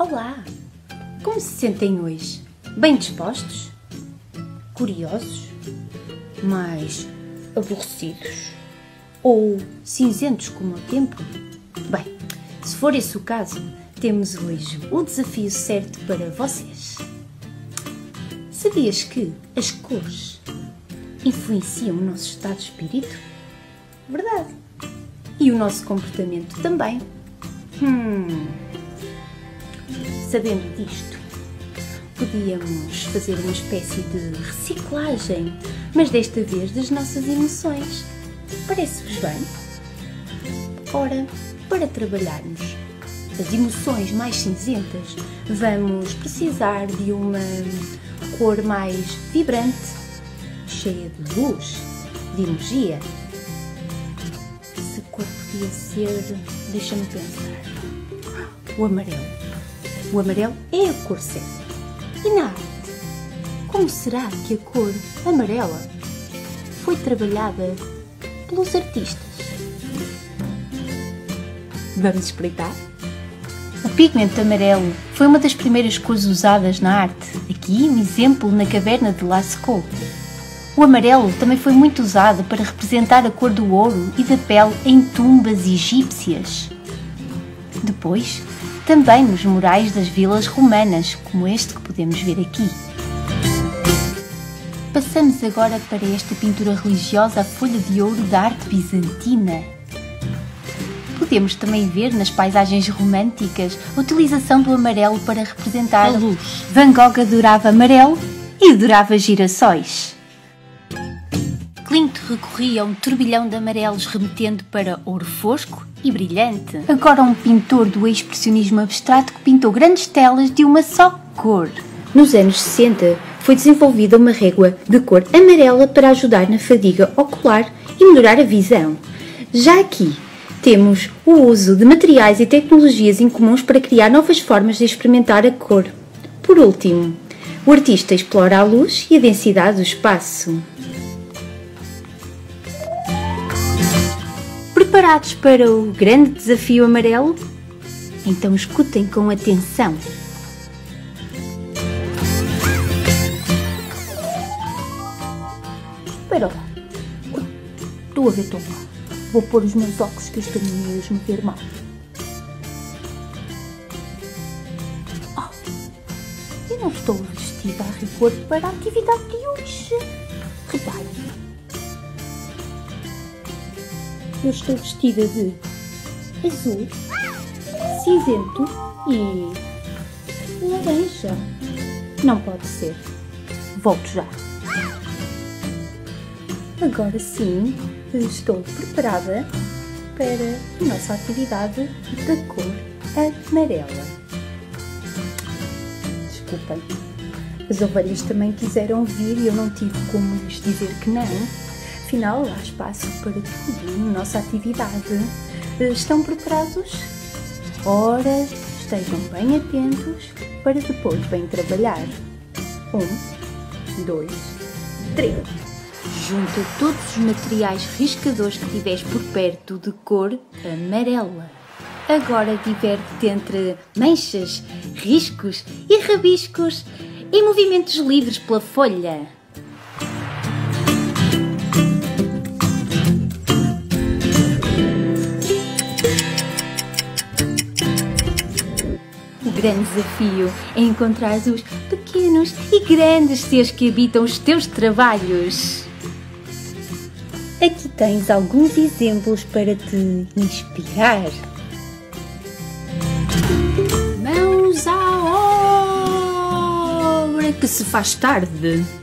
Olá! Como se sentem hoje? Bem dispostos? Curiosos? Mais aborrecidos? Ou cinzentos como o tempo? Bem, se for esse o caso, temos hoje o desafio certo para vocês. Sabias que as cores influenciam o nosso estado de espírito? Verdade! E o nosso comportamento também. Sabendo disto, podíamos fazer uma espécie de reciclagem, mas desta vez das nossas emoções. Parece-vos bem? Ora, para trabalharmos as emoções mais cinzentas, vamos precisar de uma cor mais vibrante, cheia de luz, de energia. Essa cor podia ser, deixa-me pensar, o amarelo. O amarelo é a cor certa. E na arte, como será que a cor amarela foi trabalhada pelos artistas? Vamos espreitar? O pigmento amarelo foi uma das primeiras cores usadas na arte. Aqui um exemplo na caverna de Lascaux. O amarelo também foi muito usado para representar a cor do ouro e da pele em tumbas egípcias. Depois, também nos murais das vilas romanas, como este que podemos ver aqui. Passamos agora para esta pintura religiosa a folha de ouro da arte bizantina. Podemos também ver nas paisagens românticas a utilização do amarelo para representar a luz. Van Gogh adorava amarelo e adorava girassóis. Klimt recorria a um turbilhão de amarelos remetendo para ouro fosco e brilhante. Agora um pintor do expressionismo abstrato que pintou grandes telas de uma só cor. Nos anos 60 foi desenvolvida uma régua de cor amarela para ajudar na fadiga ocular e melhorar a visão. Já aqui temos o uso de materiais e tecnologias incomuns para criar novas formas de experimentar a cor. Por último, o artista explora a luz e a densidade do espaço. Preparados para o grande desafio amarelo? Então escutem com atenção. Espera lá. Estou a ver tão mal. Vou pôr os meus óculos que eu estou mesmo a ver mal. Eu não estou vestida a rigor para a atividade de hoje. Reparem. Eu estou vestida de azul, cinzento e laranja. Não pode ser. Volto já. Agora sim, estou preparada para a nossa atividade da cor amarela. Desculpem, as ovelhas também quiseram vir e eu não tive como lhes dizer que não. Afinal, há espaço para tudo na nossa atividade. Estão preparados? Ora, estejam bem atentos para depois bem trabalhar. 1, 2, 3. Junta todos os materiais riscadores que tiveres por perto de cor amarela. Agora diverte-te entre manchas, riscos e rabiscos em movimentos livres pela folha. O grande desafio é encontrar os pequenos e grandes seres que habitam os teus trabalhos. Aqui tens alguns exemplos para te inspirar. Mãos à obra que se faz tarde.